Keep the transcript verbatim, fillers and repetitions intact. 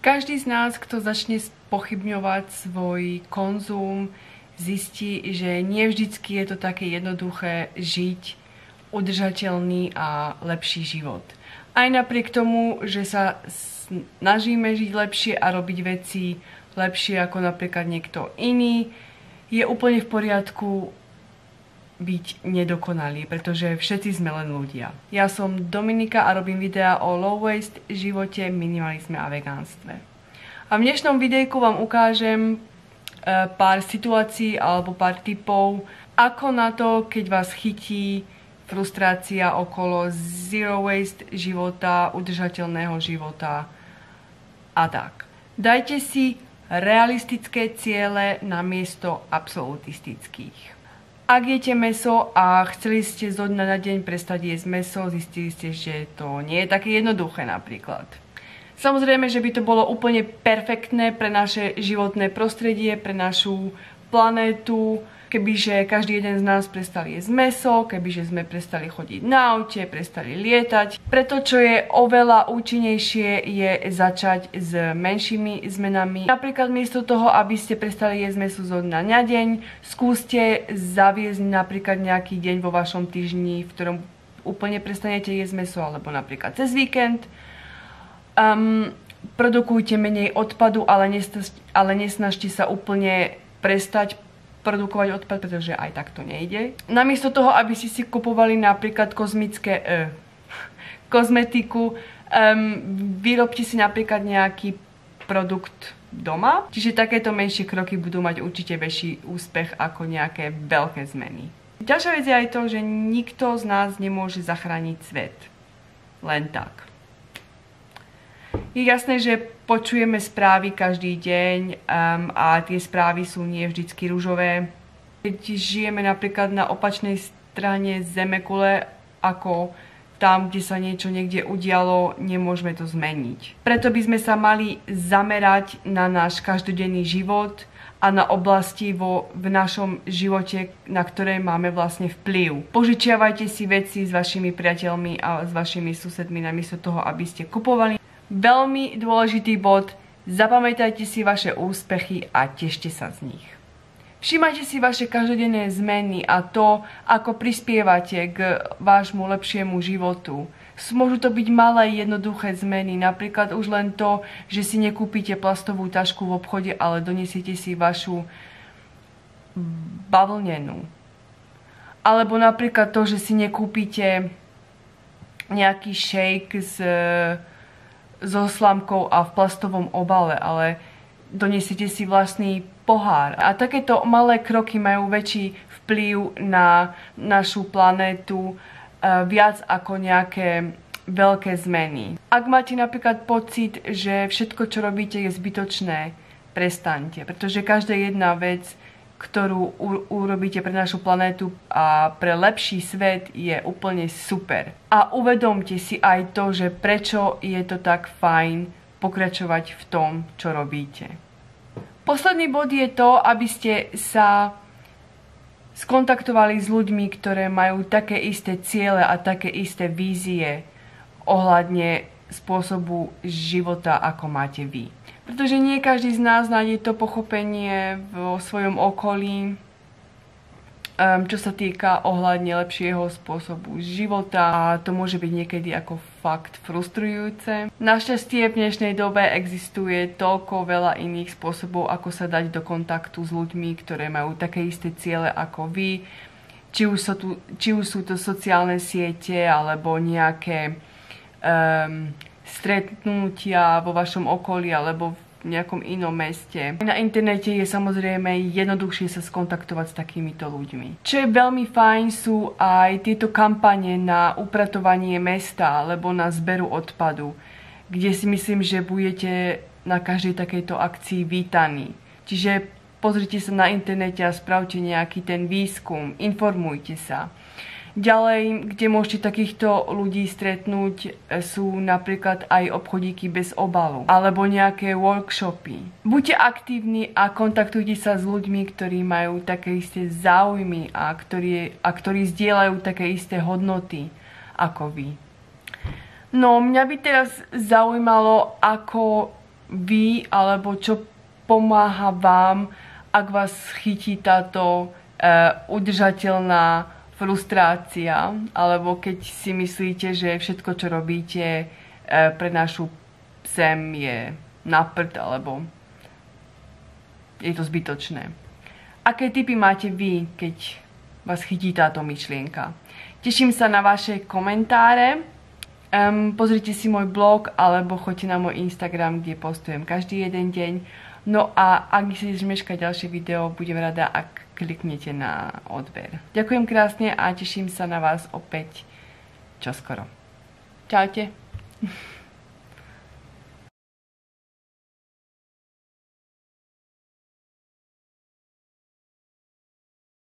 Každý z nás, kto začne spochybňovať svoj konzum, zistí, že nie vždycky je to také jednoduché žiť udržateľný a lepší život. Aj napriek tomu, že sa snažíme žiť lepšie a robiť veci lepšie ako napríklad niekto iný, je úplne v poriadku byť nedokonalý, pretože všetci sme len ľudia. Ja som Dominika a robím videá o low waste živote, minimalizme a vegánstve. A v dnešnom videjku vám ukážem e, pár situácií alebo pár tipov, ako na to, keď vás chytí frustrácia okolo zero waste života, udržateľného života a tak. Dajte si realistické ciele namiesto absolutistických. Ak jete mäso a chceli ste zo dňa na deň prestať jesť mäso, zistili ste, že to nie je také jednoduché napríklad. Samozrejme, že by to bolo úplne perfektné pre naše životné prostredie, pre našu planétu, kebyže každý jeden z nás prestali jesť mäso, kebyže sme prestali chodiť na aute, prestali lietať. Preto, čo je oveľa účinnejšie, je začať s menšími zmenami. Napríklad miesto toho, aby ste prestali jesť mäso zo dňa na deň, skúste zaviesť napríklad nejaký deň vo vašom týždni, v ktorom úplne prestanete jesť mäso, alebo napríklad cez víkend. Um, produkujte menej odpadu, ale, nesnaž, ale nesnažte sa úplne prestať produkovať odpad, pretože aj tak to nejde. Namiesto toho, aby ste si kupovali napríklad kozmické e, kozmetiku, um, vyrobte si napríklad nejaký produkt doma. Čiže takéto menšie kroky budú mať určite väčší úspech ako nejaké veľké zmeny. Ďalšia vec je aj to, že nikto z nás nemôže zachrániť svet. Len tak. Je jasné, že počujeme správy každý deň um, a tie správy sú nie vždycky ružové. Keď žijeme napríklad na opačnej strane zemekule ako tam, kde sa niečo niekde udialo, nemôžeme to zmeniť. Preto by sme sa mali zamerať na náš každodenný život a na oblasti vo, v našom živote, na ktoré máme vlastne vplyv. Požičiavajte si veci s vašimi priateľmi a s vašimi susedmi namiesto toho, aby ste kupovali. Veľmi dôležitý bod, zapamätajte si vaše úspechy a tešte sa z nich. Všímajte si vaše každodenné zmeny a to, ako prispievate k vášmu lepšiemu životu. Môžu to byť malé, jednoduché zmeny, napríklad už len to, že si nekúpite plastovú tašku v obchode, ale donesiete si vašu bavlnenú. Alebo napríklad to, že si nekúpite nejaký shake z so slamkou a v plastovom obale, ale donesiete si vlastný pohár. A takéto malé kroky majú väčší vplyv na našu planétu viac ako nejaké veľké zmeny. Ak máte napríklad pocit, že všetko, čo robíte, je zbytočné, prestaňte, pretože každá jedna vec, ktorú urobíte pre našu planétu a pre lepší svet, je úplne super. A uvedomte si aj to, že prečo je to tak fajn pokračovať v tom, čo robíte. Posledný bod je to, aby ste sa skontaktovali s ľuďmi, ktoré majú také isté ciele a také isté vízie ohľadne spôsobu života, ako máte vy. Pretože nie každý z nás nájde to pochopenie vo svojom okolí, um, čo sa týka ohľadne lepšieho spôsobu života a to môže byť niekedy ako fakt frustrujúce. Našťastie v dnešnej dobe existuje toľko veľa iných spôsobov, ako sa dať do kontaktu s ľuďmi, ktoré majú také isté ciele ako vy. Či už sú, tu, či už sú to sociálne siete alebo nejaké um, stretnutia vo vašom okolí alebo v nejakom inom meste. Na internete je samozrejme jednoduchšie sa skontaktovať s takýmito ľuďmi. Čo je veľmi fajn, sú aj tieto kampane na upratovanie mesta alebo na zberu odpadu, kde si myslím, že budete na každej takejto akcii vítaní. Čiže pozrite sa na internete a spravte nejaký ten výskum, informujte sa. Ďalej, kde môžete takýchto ľudí stretnúť, sú napríklad aj obchodíky bez obalu alebo nejaké workshopy. Buďte aktívni a kontaktujte sa s ľuďmi, ktorí majú také isté záujmy a ktorí, a ktorí zdieľajú také isté hodnoty ako vy. No, mňa by teraz zaujímalo, ako vy, alebo čo pomáha vám, ak vás chytí táto uh, udržateľná frustrácia, alebo keď si myslíte, že všetko, čo robíte uh, pre našu psem je na prd, alebo je to zbytočné. Aké tipy máte vy, keď vás chytí táto myšlienka? Teším sa na vaše komentáre. Um, pozrite si môj blog alebo choďte na môj Instagram, kde postujem každý jeden deň. No a ak si zmeškať ďalšie video, budem rada, ak kliknete na odber. Ďakujem krásne a teším sa na vás opäť čoskoro. Čaute.